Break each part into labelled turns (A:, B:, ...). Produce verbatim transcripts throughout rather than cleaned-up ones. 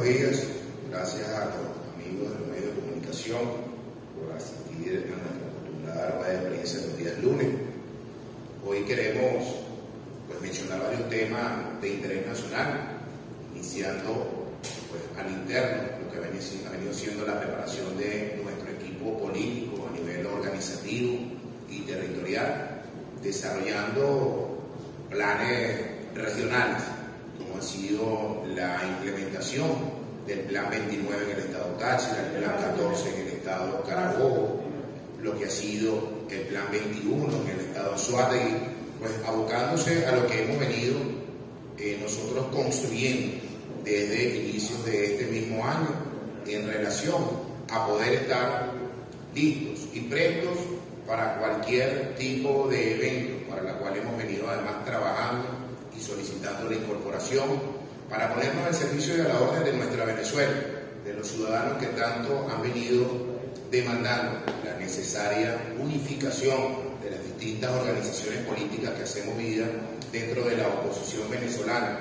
A: días. Gracias a los amigos de los medios de comunicación por asistir a nuestra acostumbrada rueda de prensa los días lunes. Hoy queremos pues, mencionar varios temas de interés nacional, iniciando pues, al interno, lo que ha venido, ha venido siendo la preparación de nuestro equipo político a nivel organizativo y territorial, desarrollando planes regionales, como ha sido la implementación del Plan veintinueve en el estado Táchira, el Plan catorce en el estado Carabobo, lo que ha sido el Plan veintiuno en el estado Anzoátegui, pues abocándose a lo que hemos venido eh, nosotros construyendo desde inicios de este mismo año en relación a poder estar listos y prestos para cualquier tipo de evento para la cual hemos venido además trabajando y solicitando la incorporación para ponernos al servicio y a la orden de nuestra Venezuela, de los ciudadanos que tanto han venido demandando la necesaria unificación de las distintas organizaciones políticas que hacemos vida dentro de la oposición venezolana,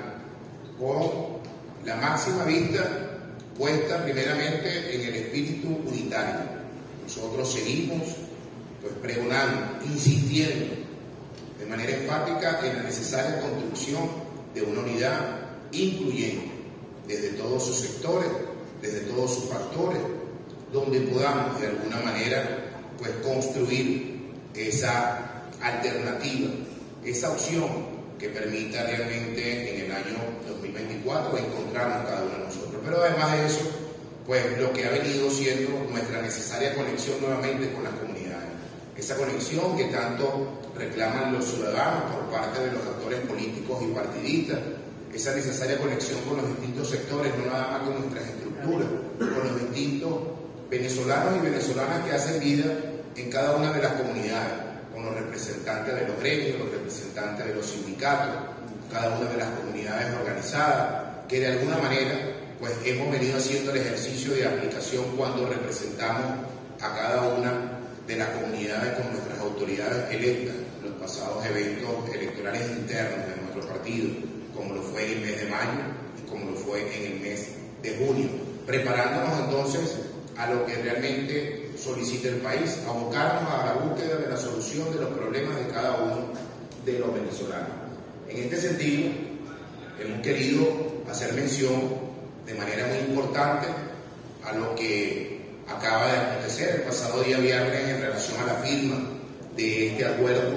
A: con la máxima vista puesta primeramente en el espíritu unitario. Nosotros seguimos pues, pregonando, insistiendo de manera enfática en la necesaria construcción de una unidad incluyente desde todos sus sectores, desde todos sus factores, donde podamos de alguna manera pues, construir esa alternativa, esa opción que permita realmente en el año dos mil veinticuatro encontrarnos cada uno de nosotros. Pero además de eso, pues lo que ha venido siendo nuestra necesaria conexión nuevamente con las comunidades, esa conexión que tanto reclaman los ciudadanos por parte de los actores políticos y partidistas, esa necesaria conexión con los distintos sectores, no nada más con nuestras estructuras, con los distintos venezolanos y venezolanas que hacen vida en cada una de las comunidades, con los representantes de los gremios, los representantes de los sindicatos, cada una de las comunidades organizadas, que de alguna manera pues hemos venido haciendo el ejercicio de aplicación cuando representamos a cada una de las comunidades con nuestras autoridades electas en los pasados eventos electorales internos de nuestro partido, como lo fue en el mes de mayo y como lo fue en el mes de junio, preparándonos entonces a lo que realmente solicita el país, abocarnos a la búsqueda de la solución de los problemas de cada uno de los venezolanos. En este sentido, hemos querido hacer mención de manera muy importante a lo que acaba de acontecer el pasado día viernes en relación a la firma de este acuerdo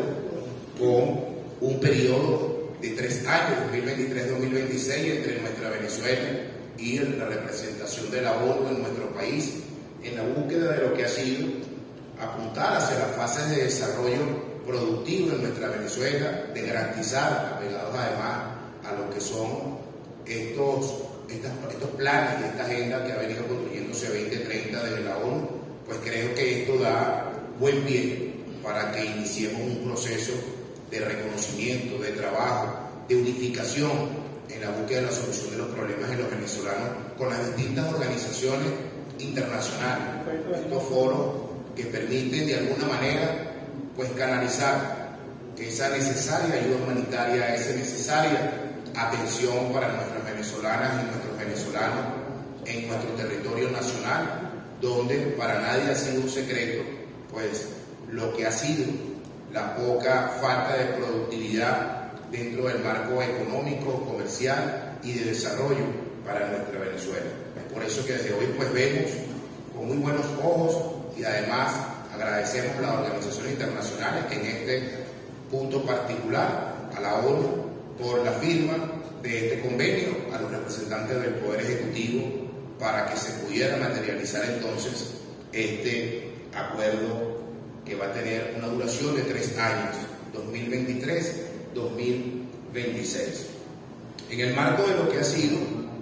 A: con un periodo de tres años, dos mil veintitrés a dos mil veintiséis, entre nuestra Venezuela y la representación de la ONU en nuestro país, en la búsqueda de lo que ha sido apuntar hacia las fases de desarrollo productivo en nuestra Venezuela, de garantizar, apegados además a lo que son estos, estas, estos planes y esta agenda que ha venido construyéndose veinte treinta desde la ONU, pues creo que esto da buen pie para que iniciemos un proceso de reconocimiento, de trabajo, de unificación en la búsqueda de la solución de los problemas de los venezolanos con las distintas organizaciones internacionales, estos foros que permiten de alguna manera pues canalizar esa necesaria ayuda humanitaria, esa necesaria atención para nuestras venezolanas y nuestros venezolanos en nuestro territorio nacional, donde para nadie ha sido un secreto pues lo que ha sido la poca falta de productividad dentro del marco económico, comercial y de desarrollo para nuestra Venezuela. Es por eso que desde hoy pues vemos con muy buenos ojos y además agradecemos a las organizaciones internacionales que en este punto particular, a la ONU, por la firma de este convenio, a los representantes del Poder Ejecutivo, para que se pudiera materializar entonces este acuerdo que va a tener una duración de tres años, dos mil veintitrés a dos mil veintiséis. En el marco de lo que ha sido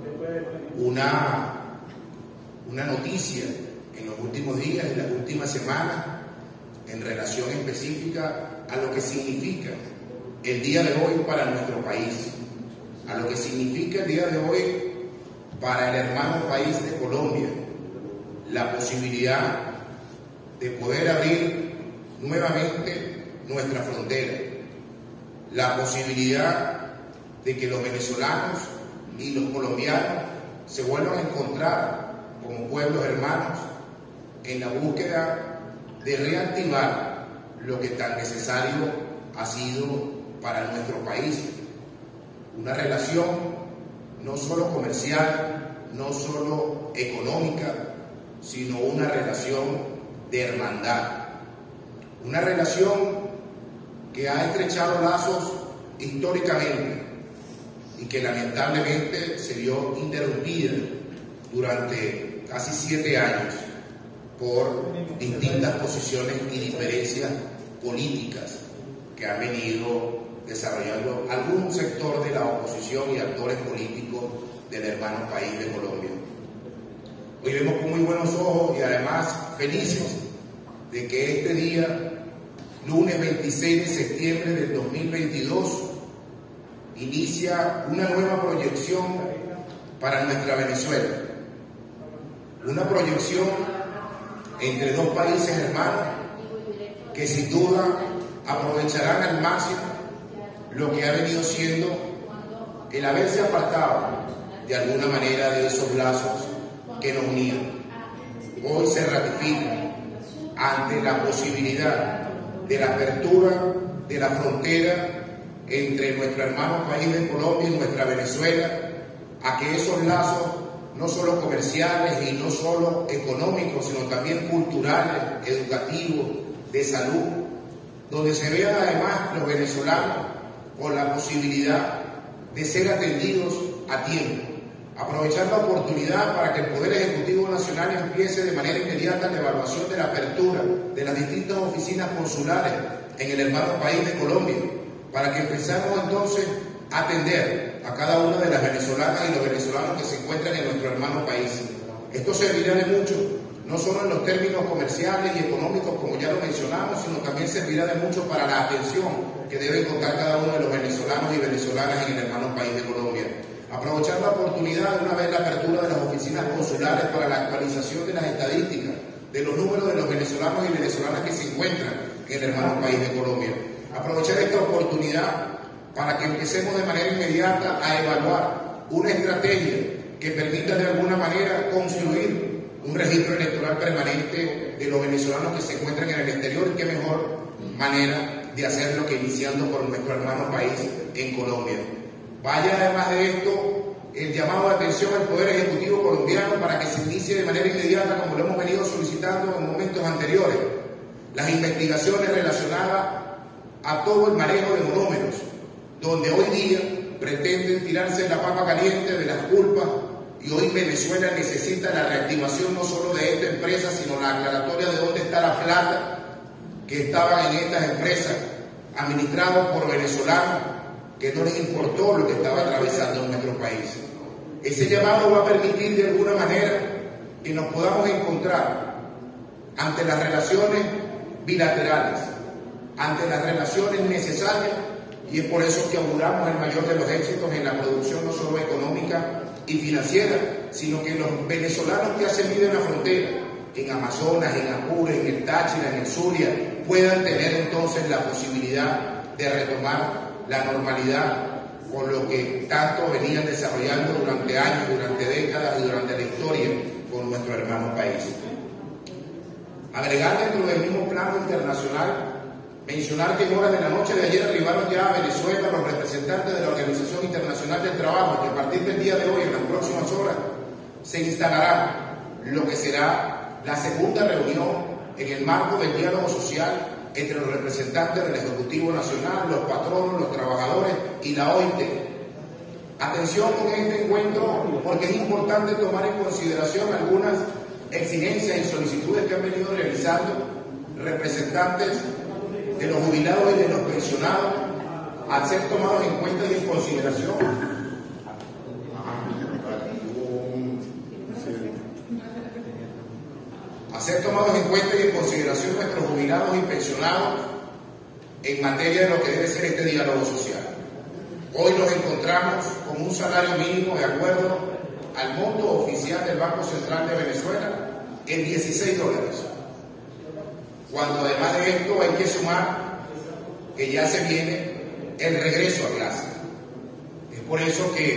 A: una, una noticia en los últimos días, en las últimas semanas, en relación específica a lo que significa el día de hoy para nuestro país, a lo que significa el día de hoy para el hermano país de Colombia, la posibilidad de poder abrir nuevamente nuestra frontera, la posibilidad de que los venezolanos y los colombianos se vuelvan a encontrar como pueblos hermanos en la búsqueda de reactivar lo que tan necesario ha sido para nuestro país. Una relación no solo comercial, no solo económica, sino una relación de hermandad. Una relación que ha estrechado lazos históricamente y que lamentablemente se vio interrumpida durante casi siete años por distintas posiciones y diferencias políticas que han venido desarrollando algún sector de la oposición y actores políticos del hermano país de Colombia. Hoy vemos con muy buenos ojos y además felices de que este día, lunes veintiséis de septiembre del dos mil veintidós, inicia una nueva proyección para nuestra Venezuela. Una proyección entre dos países hermanos que sin duda aprovecharán al máximo lo que ha venido siendo el haberse apartado de alguna manera de esos lazos que nos unían. Hoy se ratifica ante la posibilidad de la apertura de la frontera entre nuestro hermano país de Colombia y nuestra Venezuela, a que esos lazos, no solo comerciales y no solo económicos, sino también culturales, educativos, de salud, donde se vean además los venezolanos con la posibilidad de ser atendidos a tiempo. Aprovechar la oportunidad para que el Poder Ejecutivo Nacional empiece de manera inmediata la evaluación de la apertura de las distintas oficinas consulares en el hermano país de Colombia, para que empecemos entonces a atender a cada una de las venezolanas y los venezolanos que se encuentran en nuestro hermano país. Esto servirá de mucho, no solo en los términos comerciales y económicos, como ya lo mencionamos, sino también servirá de mucho para la atención que debe contar cada uno de los venezolanos y venezolanas en el hermano país de Colombia. Aprovechar la oportunidad de una vez la apertura de las oficinas consulares para la actualización de las estadísticas, de los números de los venezolanos y venezolanas que se encuentran en el hermano país de Colombia. Aprovechar esta oportunidad para que empecemos de manera inmediata a evaluar una estrategia que permita de alguna manera construir un registro electoral permanente de los venezolanos que se encuentran en el exterior, y qué mejor manera de hacerlo que iniciando por nuestro hermano país en Colombia. Vaya además de esto el llamado de atención al Poder Ejecutivo colombiano para que se inicie de manera inmediata, como lo hemos venido solicitando en momentos anteriores, las investigaciones relacionadas a todo el manejo de monómeros, donde hoy día pretenden tirarse la papa caliente de las culpas, y hoy Venezuela necesita la reactivación no solo de esta empresa, sino la aclaratoria de dónde está la plata que estaba en estas empresas administradas por venezolanos que no les importó lo que estaba atravesando en nuestro país. Ese llamado va a permitir de alguna manera que nos podamos encontrar ante las relaciones bilaterales, ante las relaciones necesarias, y es por eso que auguramos el mayor de los éxitos en la producción no solo económica y financiera, sino que los venezolanos que hacen vida en la frontera, en Amazonas, en Apure, en el Táchira, en el Zulia, puedan tener entonces la posibilidad de retomar la normalidad con lo que tanto venían desarrollando durante años, durante décadas y durante la historia con nuestro hermano país. Agregar dentro del mismo plano internacional, mencionar que en horas de la noche de ayer arribaron ya a Venezuela los representantes de la Organización Internacional del Trabajo, que a partir del día de hoy, en las próximas horas, se instalará lo que será la segunda reunión en el marco del diálogo social entre los representantes del Ejecutivo Nacional, los patronos, los trabajadores y la O I T. Atención con este encuentro, porque es importante tomar en consideración algunas exigencias y solicitudes que han venido realizando representantes de los jubilados y de los pensionados, al ser tomados en cuenta y en consideración a ser tomados en cuenta y en consideración nuestros jubilados y pensionados en materia de lo que debe ser este diálogo social. Hoy nos encontramos con un salario mínimo de acuerdo al monto oficial del Banco Central de Venezuela en dieciséis dólares. Cuando además de esto hay que sumar que ya se viene el regreso a clase. Es por eso que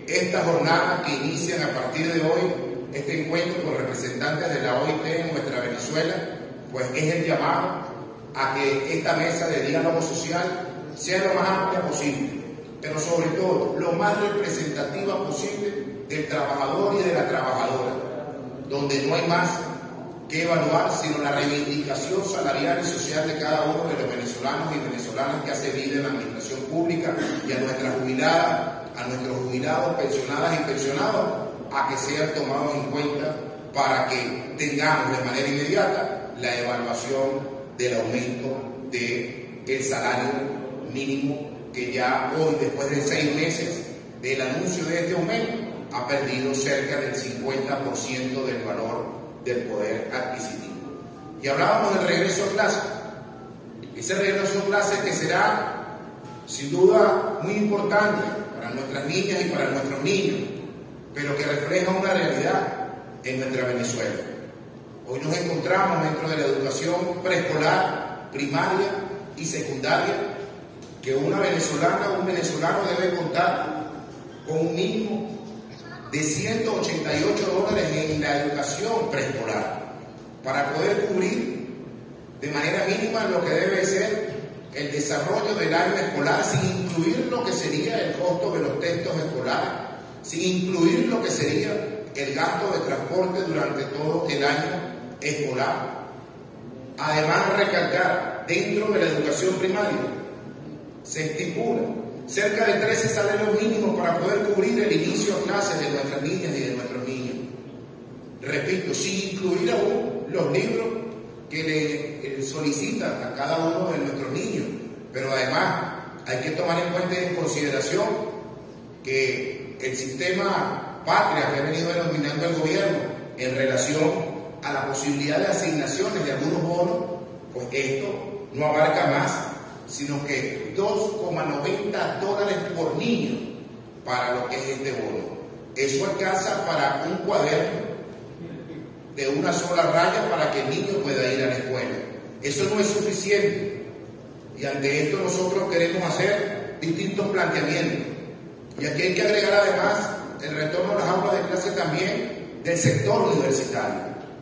A: esta jornada que inician a partir de hoy, este encuentro con representantes de la O I T en nuestra Venezuela, pues es el llamado a que esta mesa de diálogo social sea lo más amplia posible, pero sobre todo lo más representativa posible del trabajador y de la trabajadora, donde no hay más que evaluar sino la reivindicación salarial y social de cada uno de los venezolanos y venezolanas que hace vida en la administración pública, y a nuestras jubiladas, a nuestros jubilados, pensionadas y pensionados, a que sean tomados en cuenta para que tengamos de manera inmediata la evaluación del aumento del salario mínimo, que ya hoy, después de seis meses del anuncio de este aumento, ha perdido cerca del cincuenta por ciento del valor del poder adquisitivo. Y hablábamos del regreso a clase. Ese regreso a clase que será sin duda muy importante para nuestras niñas y para nuestros niños, pero que refleja una realidad en nuestra Venezuela. Hoy nos encontramos dentro de la educación preescolar, primaria y secundaria, que una venezolana o un venezolano debe contar con un mínimo de ciento ochenta y ocho dólares en la educación preescolar para poder cubrir de manera mínima lo que debe ser el desarrollo del año escolar, sin incluir lo que sería el costo de los textos escolares, sin incluir lo que sería el gasto de transporte durante todo el año escolar. Además, recalcar, dentro de la educación primaria se estipula cerca de trece salarios mínimos para poder cubrir el inicio a clases de nuestras niñas y de nuestros niños. Repito, sin incluir aún los libros que le eh, solicitan a cada uno de nuestros niños. Pero además hay que tomar en cuenta y en consideración que el sistema patria que ha venido denominando el gobierno en relación a la posibilidad de asignaciones de algunos bonos, pues esto no abarca más sino que dos coma noventa dólares por niño para lo que es este bono. Eso alcanza para un cuaderno de una sola raya para que el niño pueda ir a la escuela. Eso no es suficiente, y ante esto nosotros queremos hacer distintos planteamientos. Y aquí hay que agregar además el retorno a las aulas de clase también del sector universitario,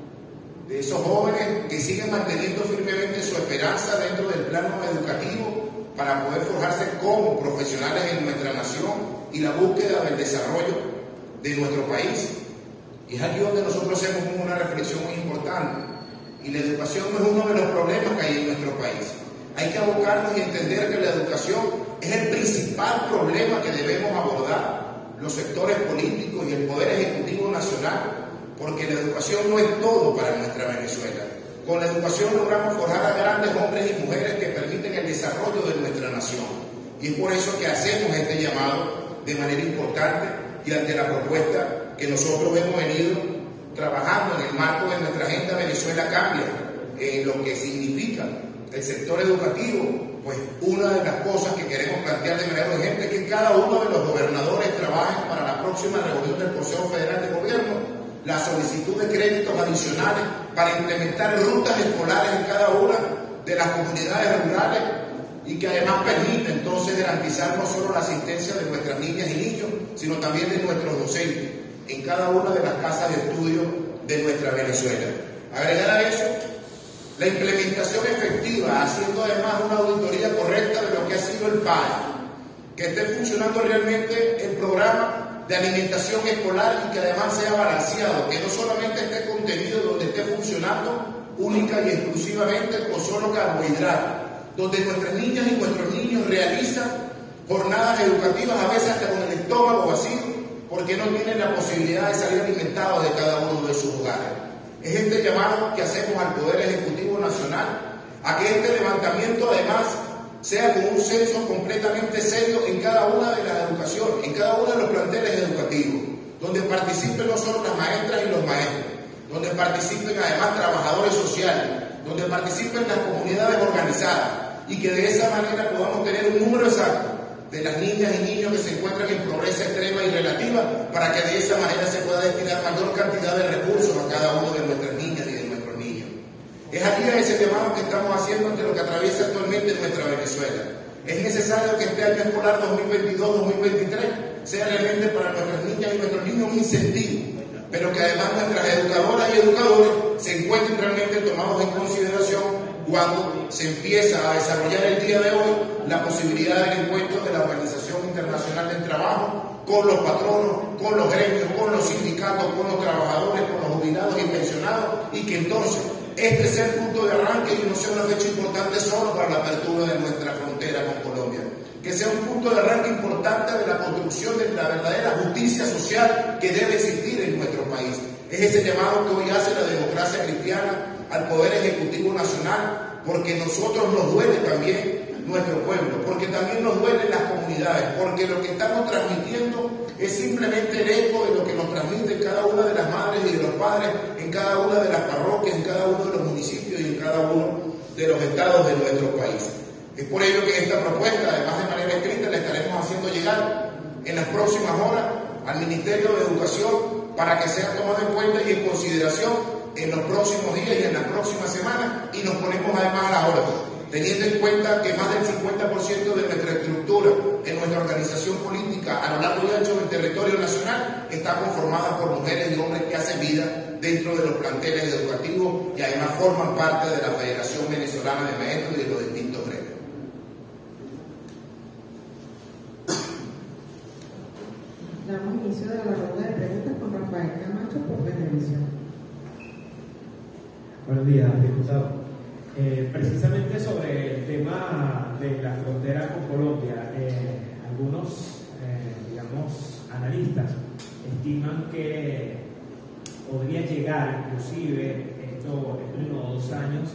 A: de esos jóvenes que siguen manteniendo firmemente su esperanza dentro del plano educativo para poder forjarse como profesionales en nuestra nación y la búsqueda del desarrollo de nuestro país. Y es aquí donde nosotros hacemos una reflexión muy importante. Y la educación no es uno de los problemas que hay en nuestro país. Hay que abocarnos y entender que la educación es el principal problema que debemos abordar los sectores políticos y el Poder Ejecutivo Nacional, porque la educación no es todo para nuestra Venezuela. Con la educación logramos forjar a grandes hombres y mujeres que permiten el desarrollo de nuestra nación. Y es por eso que hacemos este llamado de manera importante y ante la propuesta que nosotros hemos venido trabajando en el marco de nuestra Agenda Venezuela Cambia, en lo que significa el sector educativo. Pues una de las cosas que queremos plantear de manera urgente es que cada uno de los gobernadores trabajen para la próxima reunión del Consejo Federal de Gobierno la solicitud de créditos adicionales para implementar rutas escolares en cada una de las comunidades rurales, y que además permita entonces garantizar no solo la asistencia de nuestras niñas y niños, sino también de nuestros docentes en cada una de las casas de estudio de nuestra Venezuela. Agregar a eso la implementación efectiva, haciendo además una auditoría correcta de lo que ha sido el P A E, que esté funcionando realmente el programa de alimentación escolar y que además sea balanceado, que no solamente esté contenido donde esté funcionando única y exclusivamente con solo carbohidratos, donde nuestras niñas y nuestros niños realizan jornadas educativas a veces hasta con el estómago vacío, porque no tienen la posibilidad de salir alimentados de cada uno de sus hogares. Es este llamado que hacemos al Poder Ejecutivo Nacional a que este levantamiento además sea con un censo completamente serio en cada una de las educaciones, en cada uno de los planteles educativos, donde participen no solo las maestras y los maestros, donde participen además trabajadores sociales, donde participen las comunidades organizadas, y que de esa manera podamos tener un número exacto de las niñas y niños que se encuentran en pobreza extrema y relativa, para que de esa manera se pueda destinar mayor cantidad de recursos a cada uno de nuestras niñas y de nuestros niños. Es aquí a ese llamado que estamos haciendo ante lo que atraviesa actualmente nuestra Venezuela. Es necesario que este año escolar dos mil veintidós dos mil veintitrés sea realmente para nuestras niñas y nuestros niños un incentivo, pero que además nuestras educadoras y educadores se encuentren realmente tomados en consideración cuando se empieza a desarrollar el día de hoy la posibilidad del encuentro de la Organización Internacional del Trabajo con los patronos, con los gremios, con los sindicatos, con los trabajadores, con los jubilados y pensionados, y que entonces este sea el punto de arranque y no sea una fecha importante solo para la apertura de nuestra frontera con Colombia, que sea un punto de arranque importante de la construcción de la verdadera justicia social que debe existir en nuestro país. Es ese llamado que hoy hace la democracia cristiana al Poder Ejecutivo Nacional, porque a nosotros nos duele también nuestro pueblo, porque también nos duelen las comunidades, porque lo que estamos transmitiendo es simplemente el eco de lo que nos transmite cada una de las madres y de los padres en cada una de las parroquias, en cada uno de los municipios y en cada uno de los estados de nuestro país. Es por ello que esta propuesta, además de manera escrita, la estaremos haciendo llegar en las próximas horas al Ministerio de Educación para que sea tomado en cuenta y en consideración en los próximos días y en las próximas semanas, y nos ponemos además a la orden, teniendo en cuenta que más del cincuenta por ciento de nuestra estructura en nuestra organización política a lo largo y ancho del territorio nacional está conformada por mujeres y hombres que hacen vida dentro de los planteles educativos y además forman parte de la Federación Venezolana de Maestros y de los distintos gremios.
B: Damos inicio de la ronda de preguntas con Rafael Camacho por Venevisión.
C: Buenos días, diputado. Eh, precisamente sobre el tema de la frontera con Colombia, eh, algunos, eh, digamos, analistas estiman que podría llegar, inclusive, esto en uno o dos años,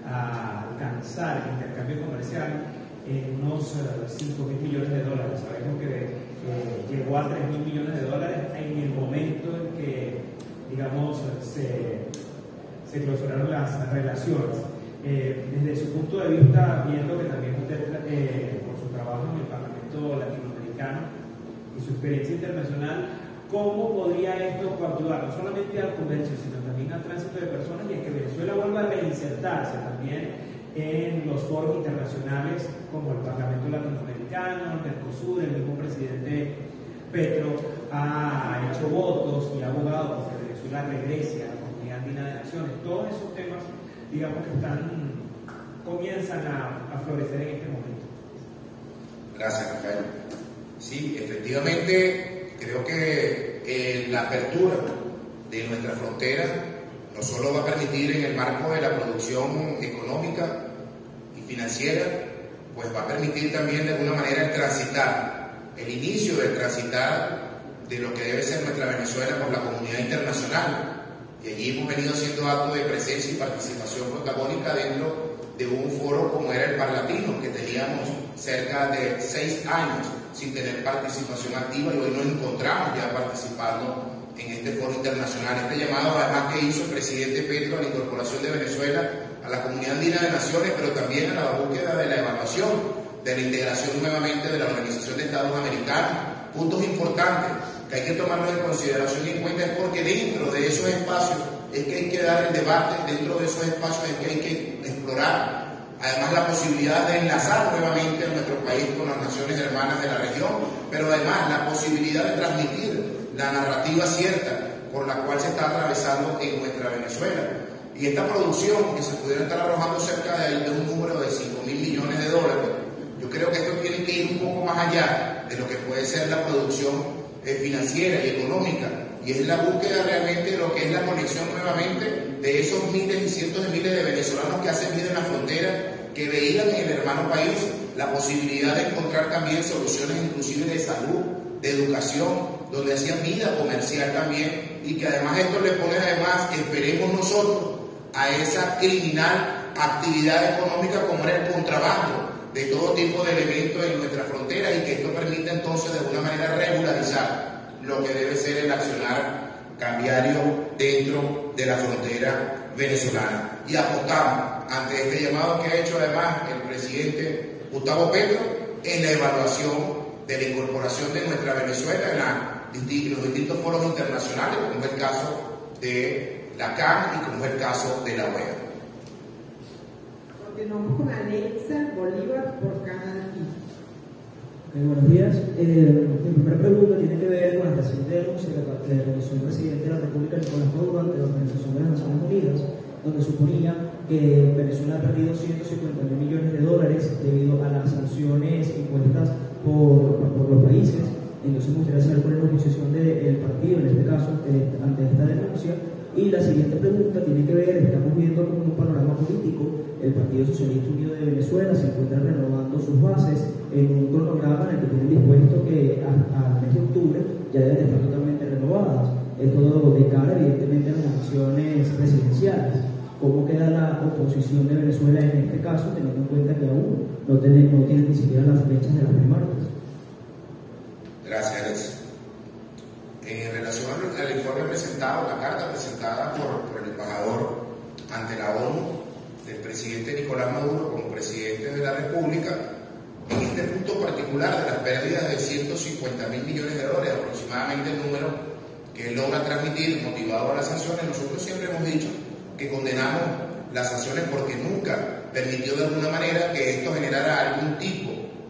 C: a alcanzar el intercambio comercial en unos cinco mil millones de dólares. Sabemos que eh, llegó a tres mil millones de dólares en el momento en que, digamos, se, se clausuraron las relaciones. Eh, desde su punto de vista, viendo que también usted, eh, por su trabajo en el Parlamento Latinoamericano y su experiencia internacional, ¿cómo podría esto ayudar no solamente al comercio, sino también al tránsito de personas y a que Venezuela vuelva a reinsertarse también en los foros internacionales como el Parlamento Latinoamericano, el Mercosur? El mismo presidente Petro ha hecho votos y ha abogado por que Venezuela regrese a la Comunidad Andina de Naciones. Todos esos temas, digamos, que están, comienzan a, a florecer en este momento.
A: Gracias, Rafael. Sí, efectivamente, creo que eh, la apertura de nuestra frontera no solo va a permitir, en el marco de la producción económica y financiera, pues va a permitir también de alguna manera el transitar, el inicio del transitar de lo que debe ser nuestra Venezuela por la comunidad internacional. Y allí hemos venido haciendo actos de presencia y participación protagónica dentro de un foro como era el Parlatino, que teníamos cerca de seis años sin tener participación activa, y hoy nos encontramos ya participando en este foro internacional. Este llamado además que hizo el presidente Petro a la incorporación de Venezuela a la Comunidad Andina de Naciones, pero también a la búsqueda de la evaluación de la integración nuevamente de la Organización de Estados Americanos. Puntos importantes que hay que tomarlos en consideración y en cuenta, es porque dentro de esos espacios es que hay que dar el debate, dentro de esos espacios es que hay que explorar además la posibilidad de enlazar nuevamente a nuestro país con las naciones hermanas de la región, pero además la posibilidad de transmitir la narrativa cierta por la cual se está atravesando en nuestra Venezuela. Y esta producción, que se pudiera estar arrojando cerca de, de un número de cinco mil millones de dólares, yo creo que esto tiene que ir un poco más allá de lo que puede ser la producción eh, financiera y económica, y es la búsqueda realmente de lo que es la conexión nuevamente de esos miles y cientos de miles de venezolanos que hacen vida en la frontera, que veían en el hermano país la posibilidad de encontrar también soluciones inclusive de salud, de educación, donde hacían vida comercial también, y que además esto le pone además, esperemos nosotros, a esa criminal actividad económica como era el contrabando de todo tipo de elementos en nuestra frontera, y que esto permita entonces de alguna manera regularizar lo que debe ser el accionar cambiario dentro de la frontera venezolana. Y apostamos ante este llamado que ha hecho además el presidente Gustavo Petro en la evaluación de la incorporación de nuestra Venezuela en, la, en los distintos foros internacionales, como es el caso de la C A N y como es el caso de la O E A.
B: Continuamos con Alexa Bolívar por Canal I.
D: Eh, buenos días. Eh, mi primera pregunta tiene que ver con la reciente denuncia que realizó el presidente de la República, Nicolás Maduro, ante la Organización de las Naciones Unidas, donde suponía que Venezuela ha perdido ciento cincuenta mil millones de dólares debido a las sanciones impuestas por, por los países. Entonces me gustaría saber cuál es la posición del partido, en este caso, ante, ante esta denuncia. Y la siguiente pregunta tiene que ver, estamos viendo como un panorama político, el Partido Socialista Unido de Venezuela se encuentra renovando sus bases en un cronograma en el que tienen dispuesto que al mes de octubre ya deben estar totalmente renovadas. Esto de cara, evidentemente, a las elecciones presidenciales. ¿Cómo queda la oposición de Venezuela en este caso, teniendo en cuenta que aún no tienen, no tienen ni siquiera las fechas de las primarias?
A: Gracias, Alex. En relación al informe presentado, la carta presentada por, por el embajador ante la ONU del presidente Nicolás Maduro como presidente de la República, en este punto particular de las pérdidas de ciento cincuenta mil millones de dólares, aproximadamente el número que él logra transmitir motivado a las sanciones, nosotros siempre hemos dicho que condenamos las sanciones porque nunca permitió de alguna manera que esto generara algún tipo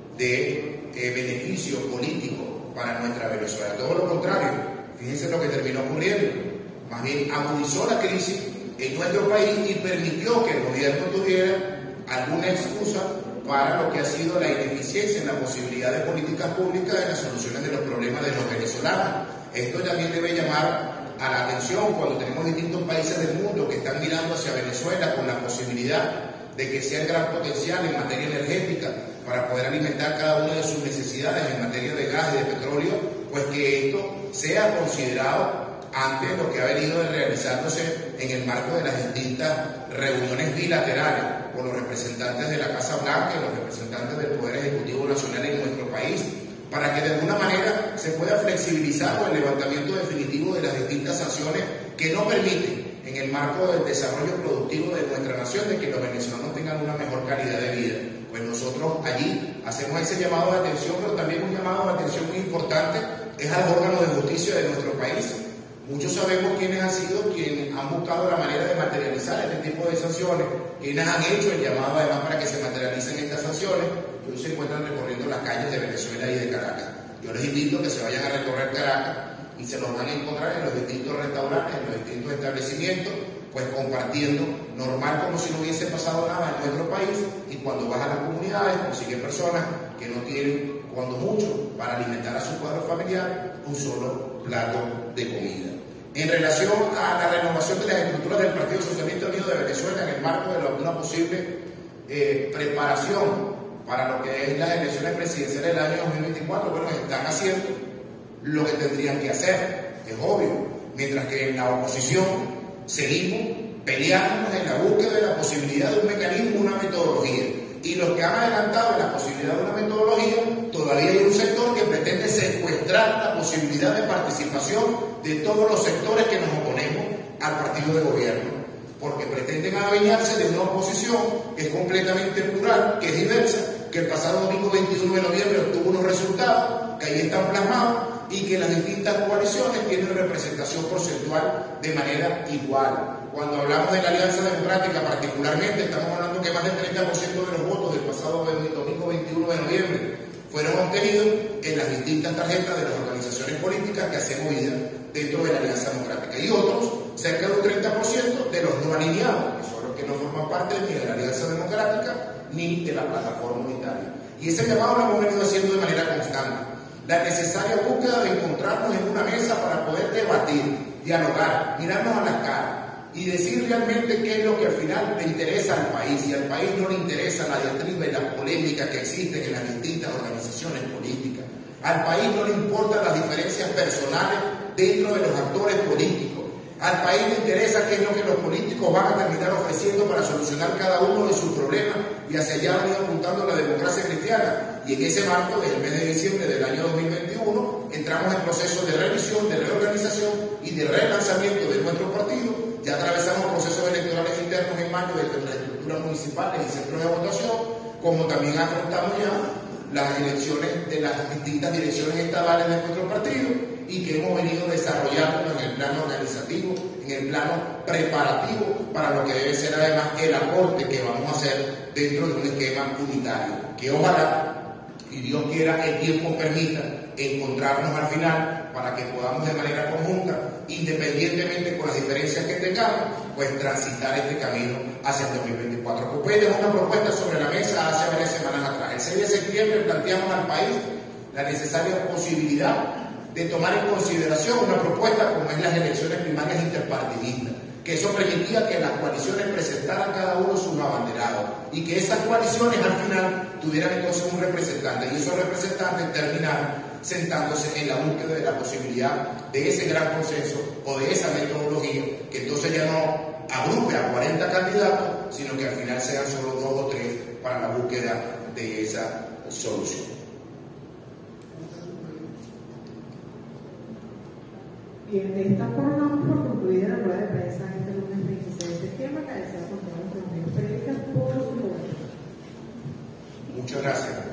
A: de eh, beneficio político para nuestra Venezuela. Todo lo contrario, fíjense lo que terminó ocurriendo. Más bien agudizó la crisis en nuestro país y permitió que el gobierno tuviera alguna excusa para lo que ha sido la ineficiencia en la posibilidad de políticas públicas en las soluciones de los problemas de los venezolanos. Esto también debe llamar a la atención cuando tenemos distintos países del mundo que están mirando hacia Venezuela con la posibilidad de que sea el gran potencial en materia energética para poder alimentar cada una de sus necesidades en materia de gas y de petróleo, pues que esto sea considerado ante lo que ha venido realizándose en el marco de las distintas reuniones bilaterales con los representantes de la Casa Blanca y los representantes del Poder Ejecutivo Nacional en nuestro país, para que de alguna manera se pueda flexibilizar el levantamiento definitivo de las distintas sanciones que no permiten, en el marco del desarrollo productivo de nuestra nación, de que los venezolanos tengan una mejor calidad de vida. Pues nosotros allí hacemos ese llamado de atención, pero también un llamado de atención muy importante es al órgano de justicia de nuestro país. Muchos sabemos quiénes han sido quienes han buscado la manera de materializar este tipo de sanciones, quienes han hecho el llamado además para que se materialicen estas sanciones, que hoy se encuentran recorriendo las calles de Venezuela y de Caracas. Yo les invito a que se vayan a recorrer Caracas y se los van a encontrar en los distintos restaurantes, en los distintos establecimientos, pues compartiendo normal como si no hubiese pasado nada en nuestro país, y cuando vas a las comunidades consiguen personas que no tienen, cuando mucho, para alimentar a su cuadro familiar, un solo plato de comida. En relación a la renovación de las estructuras del Partido Socialista Unido de Venezuela en el marco de una posible eh, preparación para lo que es las elecciones presidenciales del año dos mil veinticuatro, bueno, están haciendo lo que tendrían que hacer, es obvio, mientras que en la oposición seguimos peleándonos en la búsqueda de la posibilidad de un mecanismo, una metodología. Y los que han adelantado en la posibilidad de una metodología, todavía hay un sector que pretende secuestrar la posibilidad de participación de todos los sectores que nos oponemos al partido de gobierno, porque pretenden adueñarse de una oposición que es completamente plural, que es diversa, que el pasado domingo veintiuno de noviembre obtuvo unos resultados que ahí están plasmados y que las distintas coaliciones tienen representación porcentual de manera igual. Cuando hablamos de la Alianza Democrática particularmente, estamos hablando que más del treinta por ciento de los votos del pasado domingo veintiuno de noviembre fueron obtenidos en las distintas tarjetas de las organizaciones políticas que hacemos vida dentro de la Alianza Democrática, y otros, cerca de un treinta por ciento de los no alineados, que son los que no forman parte ni de la Alianza Democrática ni de la plataforma unitaria. Y ese llamado lo hemos venido haciendo de manera constante. La necesaria búsqueda de encontrarnos en una mesa para poder debatir, dialogar, mirarnos a las caras y decir realmente qué es lo que al final le interesa al país. Y al país no le interesa la diatriba y la polémica que existen en las distintas organizaciones políticas. Al país no le importan las diferencias personales dentro de los actores políticos. Al país le interesa qué es lo que los políticos van a terminar ofreciendo para solucionar cada uno de sus problemas, y hacia allá han ido apuntando la democracia cristiana. Y en ese marco, desde el mes de diciembre del año dos mil veintiuno, entramos en procesos de revisión, de reorganización y de relanzamiento de nuestro partido. Ya atravesamos procesos electorales internos en mayo de las estructuras municipales y centros de votación, como también afrontamos ya las elecciones de las distintas direcciones estadales de nuestro partido, y que hemos venido desarrollando en el plano organizativo, en el plano preparativo para lo que debe ser además el aporte que vamos a hacer dentro de un esquema unitario, que ojalá, y si Dios quiera, el tiempo permita encontrarnos al final para que podamos de manera conjunta, independientemente con las diferencias que tengamos, pues transitar este camino hacia el dos mil veinticuatro. Copey dejó una propuesta sobre la mesa hace varias semanas atrás. El seis de septiembre planteamos al país la necesaria posibilidad de tomar en consideración una propuesta como es las elecciones primarias interpartidistas, que eso permitía que las coaliciones presentaran cada uno sus abanderados y que esas coaliciones al final tuvieran entonces un representante, y esos representantes terminaran sentándose en la búsqueda de la posibilidad de ese gran consenso o de esa metodología que entonces ya no agrupe a cuarenta candidatos, sino que al final sean solo dos o tres para la búsqueda de esa solución.
B: Bien, de esta forma damos por concluida la rueda de prensa este lunes veintiséis de septiembre. Agradecemos a todos nuestros medios periodistas por su cobertura.
A: Muchas gracias.